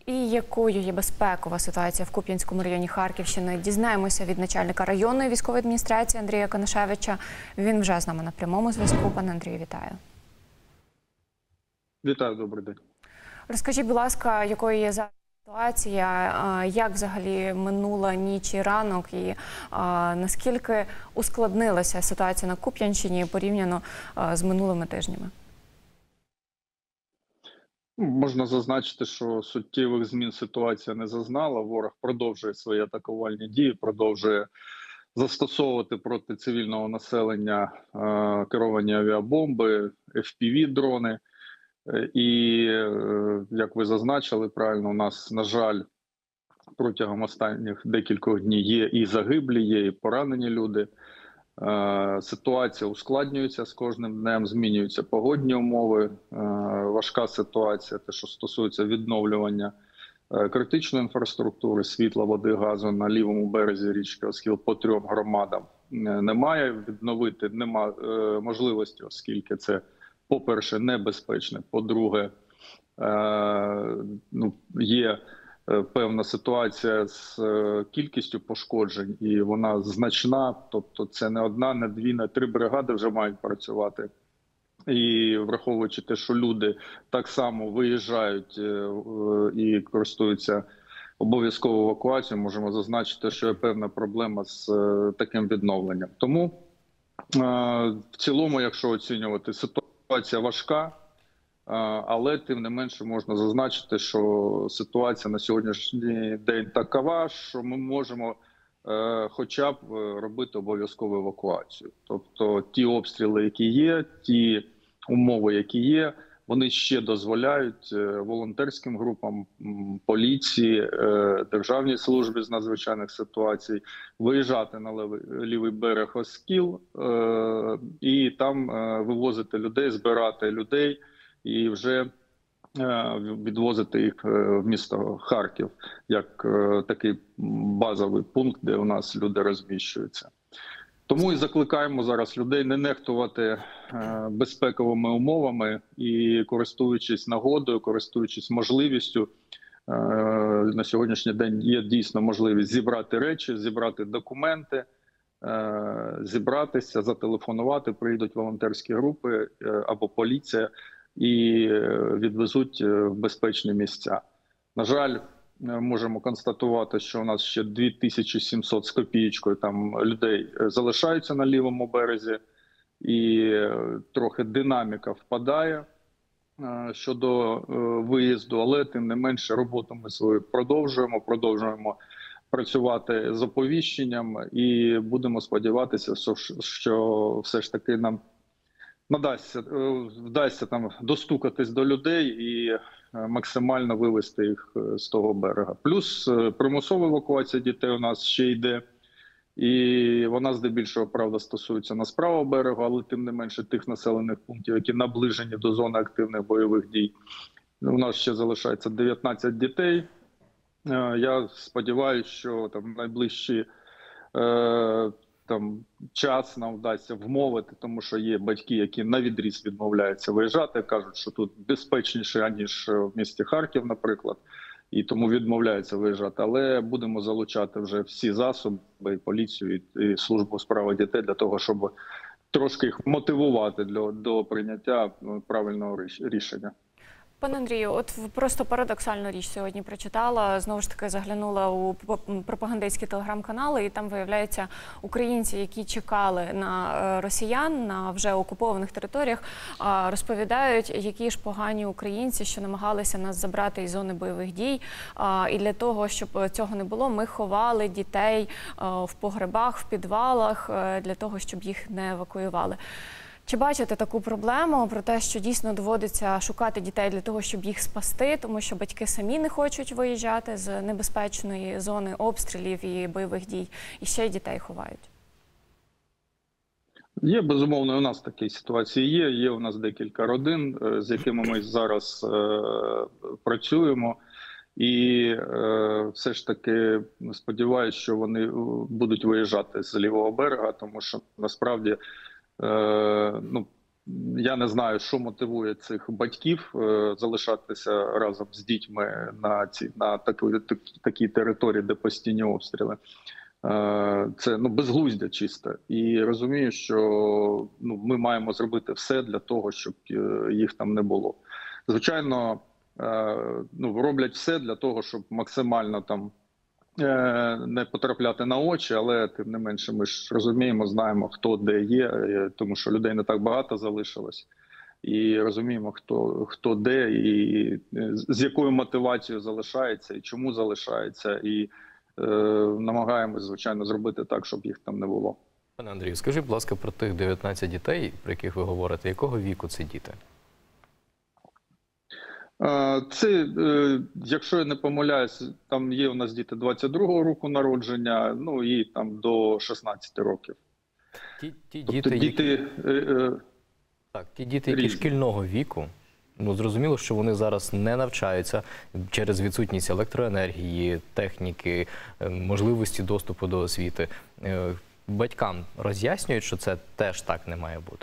І якою є безпекова ситуація в Куп'янському районі Харківщини? Дізнаємося від начальника районної військової адміністрації Андрія Конашевича. Він вже з нами на прямому зв'язку. Пане Андрію, вітаю. Вітаю, добрий день. Розкажіть, будь ласка, якою є зараз ситуація, як взагалі минула ніч і ранок, і наскільки ускладнилася ситуація на Куп'янщині порівняно з минулими тижнями? Можна зазначити, що суттєвих змін ситуація не зазнала. Ворог продовжує свої атакувальні дії, продовжує застосовувати проти цивільного населення керовані авіабомби, FPV-дрони. І, як ви зазначили правильно, у нас, на жаль, протягом останніх декількох днів є і загиблі, є і поранені люди. Ситуація ускладнюється з кожним днем, змінюються погодні умови, важка ситуація, те, що стосується відновлювання критичної інфраструктури, світла, води, газу на лівому березі річки Оскіл по 3 громадам немає. Відновити немає можливості, оскільки це, по-перше, небезпечно, по-друге, є певна ситуація з кількістю пошкоджень, і вона значна, тобто це не одна, не дві, не 3 бригади вже мають працювати. І враховуючи те, що люди так само виїжджають і користуються обов'язковою евакуацією, можемо зазначити, що є певна проблема з таким відновленням. Тому в цілому, якщо оцінювати, ситуація важка, але тим не менше можна зазначити, що ситуація на сьогоднішній день такова, що ми можемо хоча б робити обов'язкову евакуацію. Тобто ті обстріли, які є, ті умови, які є, вони ще дозволяють волонтерським групам, поліції, Державній службі з надзвичайних ситуацій виїжджати на лівий берег Оскіл і там вивозити людей, збирати людей і вже відвозити їх в місто Харків, як такий базовий пункт, де у нас люди розміщуються. Тому і закликаємо зараз людей не нехтувати безпековими умовами і, користуючись нагодою, користуючись можливістю, на сьогоднішній день є дійсно можливість зібрати речі, зібрати документи, зібратися, зателефонувати, приїдуть волонтерські групи або поліція і відвезуть в безпечні місця. На жаль, можемо констатувати, що у нас ще 2700 з копієчкою там людей залишаються на лівому березі, і трохи динаміка впадає щодо виїзду, але тим не менше роботу ми свою продовжуємо працювати з оповіщенням і будемо сподіватися, що все ж таки нам вдасться там достукатись до людей і максимально вивести їх з того берега. Плюс примусова евакуація дітей у нас ще йде, і вона здебільшого, правда, стосується нас правого берегу, але тим не менше тих населених пунктів, які наближені до зони активних бойових дій. У нас ще залишається 19 дітей. Я сподіваюся, що там найближчі час нам вдасться вмовити, тому що є батьки, які навідріз відмовляються виїжджати, кажуть, що тут безпечніше, аніж в місті Харків, наприклад, і тому відмовляються виїжджати. Але будемо залучати вже всі засоби, і поліцію, і службу у справах дітей для того, щоб трошки їх мотивувати до прийняття правильного рішення. Пане Андрію, от просто парадоксальну річ сьогодні прочитала, знову ж таки заглянула у пропагандистські телеграм-канали, і там, виявляється, українці, які чекали на росіян на вже окупованих територіях, розповідають, які ж погані українці, що намагалися нас забрати із зони бойових дій. І для того, щоб цього не було, ми ховали дітей в погребах, в підвалах, для того, щоб їх не евакуювали. Чи бачите таку проблему про те, що дійсно доводиться шукати дітей для того, щоб їх спасти, тому що батьки самі не хочуть виїжджати з небезпечної зони обстрілів і бойових дій, і ще й дітей ховають? Є, безумовно, у нас такі ситуації є. Є у нас декілька родин, з якими ми зараз працюємо. І все ж таки сподіваюся, що вони будуть виїжджати з лівого берега, тому що насправді Я не знаю, що мотивує цих батьків залишатися разом з дітьми на такій території, де постійні обстріли. Це безглуздя чисте. І розумію, що ми маємо зробити все для того, щоб їх там не було. Звичайно, роблять все для того, щоб максимально там не потрапляти на очі, але тим не менше ми ж розуміємо, знаємо, хто де є, тому що людей не так багато залишилось. І розуміємо, хто де і з якою мотивацією залишається, і чому залишається, і намагаємось, звичайно, зробити так, щоб їх там не було. Пане Андрію, скажіть, будь ласка, про тих 19 дітей, про яких ви говорите, якого віку це діти? Це, якщо я не помиляюсь, там є у нас діти 22-го року народження, і там до 16 років. Ті діти, які шкільного віку, зрозуміло, що вони зараз не навчаються через відсутність електроенергії, техніки, можливості доступу до освіти. Батькам роз'яснюють, що це теж так не має бути?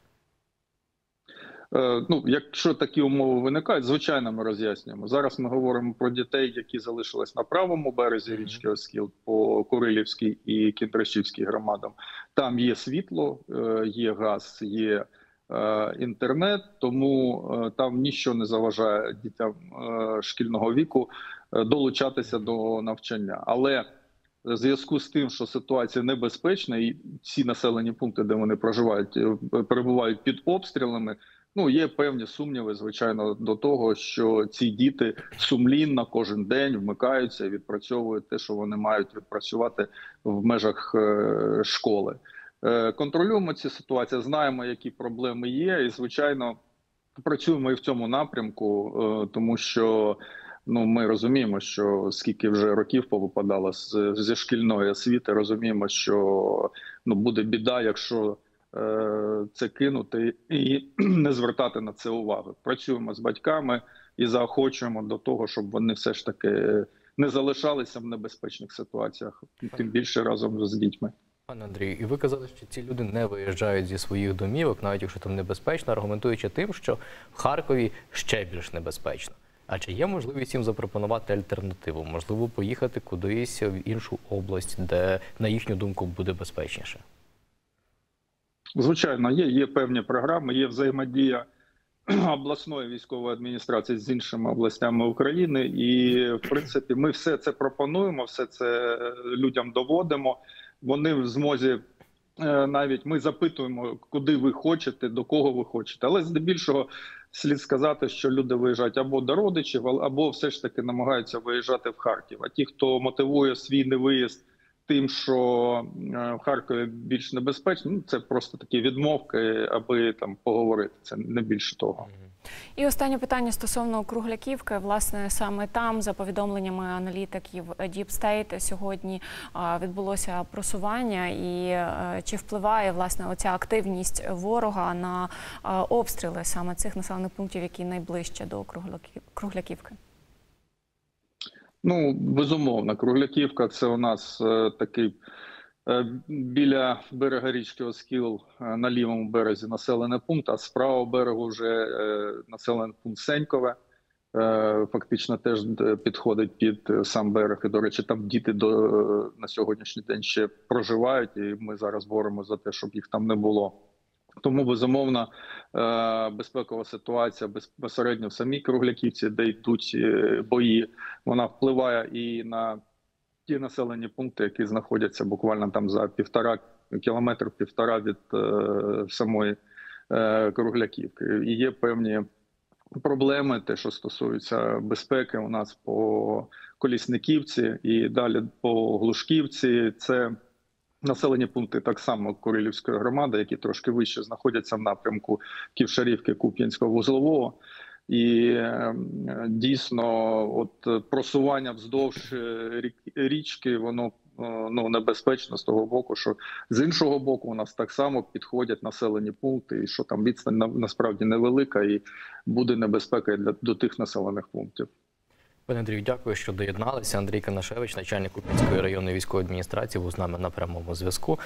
Якщо такі умови виникають, звичайно, ми роз'яснюємо. Зараз ми говоримо про дітей, які залишились на правому березі річки Оскіл, по Курилівській і Кіндрашівській громадам. Там є світло, є газ, є інтернет, тому там нічого не заважає дітям шкільного віку долучатися до навчання. Але в зв'язку з тим, що ситуація небезпечна, і ці населені пункти, де вони проживають, перебувають під обстрілами, є певні сумніви, звичайно, до того, що ці діти сумлінно кожен день вмикаються і відпрацьовують те, що вони мають відпрацювати в межах школи. Контролюємо ці ситуації, знаємо, які проблеми є, і, звичайно, працюємо і в цьому напрямку, тому що ми розуміємо, що скільки вже років повипадало зі шкільної освіти, розуміємо, що буде біда, якщо це кинути і не звертати на це уваги. Працюємо з батьками і заохочуємо до того, щоб вони все ж таки не залишалися в небезпечних ситуаціях, тим більше разом з дітьми. Пане Андрію, і ви казали, що ці люди не виїжджають зі своїх домівок, навіть якщо там небезпечно, аргументуючи тим, що в Харкові ще більш небезпечно. А чи є можливість їм запропонувати альтернативу? Можливо, поїхати кудись в іншу область, де, на їхню думку, буде безпечніше? Звичайно, є певні програми, є взаємодія обласної військової адміністрації з іншими областями України. І, в принципі, ми все це пропонуємо, все це людям доводимо. Вони в змозі, навіть ми запитуємо, куди ви хочете, до кого ви хочете. Але здебільшого слід сказати, що люди виїжджають або до родичів, або все ж таки намагаються виїжджати в Харків. А ті, хто мотивує свій невиїзд тим, що в Харкові більш небезпечно, це просто такі відмовки, аби там поговорити. Це не більше того. І останнє питання стосовно Кругляківки. Власне, саме там, за повідомленнями аналітиків Deep State, сьогодні відбулося просування. І чи впливає, власне, оця активність ворога на обстріли саме цих населених пунктів, які найближче до Кругляківки? Безумовно, Кругляківка – це у нас такий біля берега річки Оскіл на лівому березі населений пункт, а з правого берегу вже населений пункт Сенькове. Фактично теж підходить під сам берег. І, до речі, там діти на сьогоднішній день ще проживають, і ми зараз боремося за те, щоб їх там не було. Тому, безумовно, безпекова ситуація безпосередньо в самій Кругляківці, де йдуть бої, вона впливає і на ті населені пункти, які знаходяться буквально там за 1,5 кілометра від самої Кругляківки. І є певні проблеми, те, що стосується безпеки у нас по Колісниківці і далі по Глушківці. Це населені пункти так само Курилівської громади, які трошки вище знаходяться в напрямку Ківшарівки, Куп'янського, Вузлового. І дійсно, просування вздовж річки, воно небезпечно з того боку, що з іншого боку у нас так само підходять населені пункти, і що там відстань насправді невелика, і буде небезпека до тих населених пунктів. Пане Андрію, дякую, що доєдналися. Андрій Канашевич, начальник Куп'янської районної військової адміністрації, був з нами на прямому зв'язку.